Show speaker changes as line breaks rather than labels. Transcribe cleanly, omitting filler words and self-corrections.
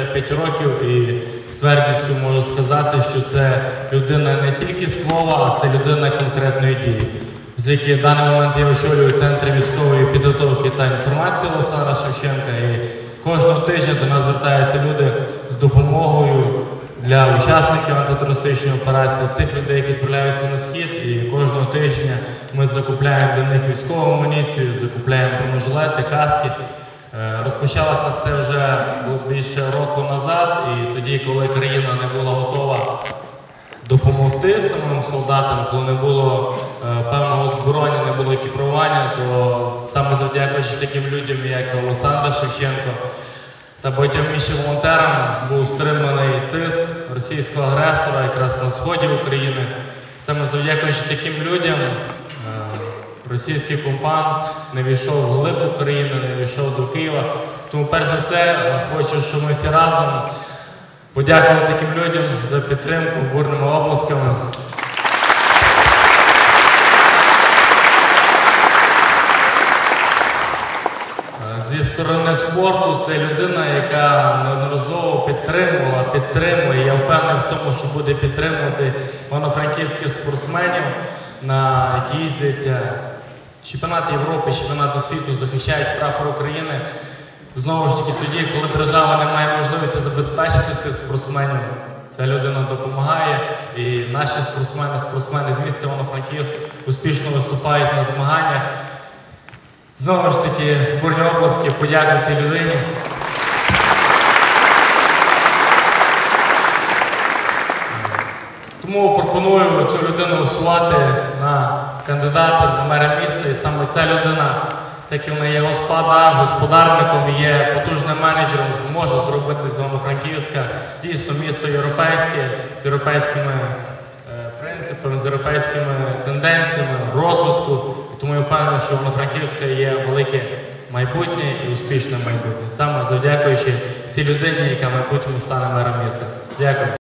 5 років і з твердістю можу сказати, що це людина не тільки слова, а це людина конкретної дії. Оскільки в даний момент я очолюю Центр військової підготовки та інформації Олександра Шевченка, і кожного тижня до нас звертаються люди з допомогою для учасників антитерористичної операції, тих людей, які відправляються на схід, і кожного тижня ми закупляємо для них військову амуніцію, закупляємо бронежилети, каски. Розпочалося це вже більше року назад, і тоді, коли країна не була готова допомогти самим солдатам, коли не було певного озброєння, не було екіпірування, то саме завдячуючи таким людям, як Олександр Шевченко та багатьом іншим волонтерам, був стриманий тиск російського агресора якраз на сході України. Саме завдячуючи таким людям російський окупант не війшов в глиб України, не війшов до Києва. Тому перш за все хочу, щоб ми всі разом подякували таким людям за підтримку бурними оплесками. Зі сторони спорту це людина, яка неодноразово підтримувала, підтримує. Я впевнений в тому, що буде підтримувати івано-франківських спортсменів, які їздять чемпіонати Європи, чемпіонати світу, захищають прапор України. Знову ж таки, тоді, коли держава не має можливості забезпечити цих спортсменів, ця людина допомагає, і наші спортсмени з міста Івано-Франківськ успішно виступають на змаганнях. Знову ж таки, бурні оплески, подяка цій людині. Тому пропоную цю людину висувати на кандидата на мера міста, і саме ця людина, так як вона є господарником, є потужним менеджером, зможе зробити з Івано-Франківська дійсно місто європейське, з європейськими принципами, з європейськими тенденціями розвитку. І тому я впевнений, що Івано-Франківська є велике майбутнє і успішне майбутнє. Саме завдячуючи цій людині, яка в майбутньому стане мером міста. Дякую.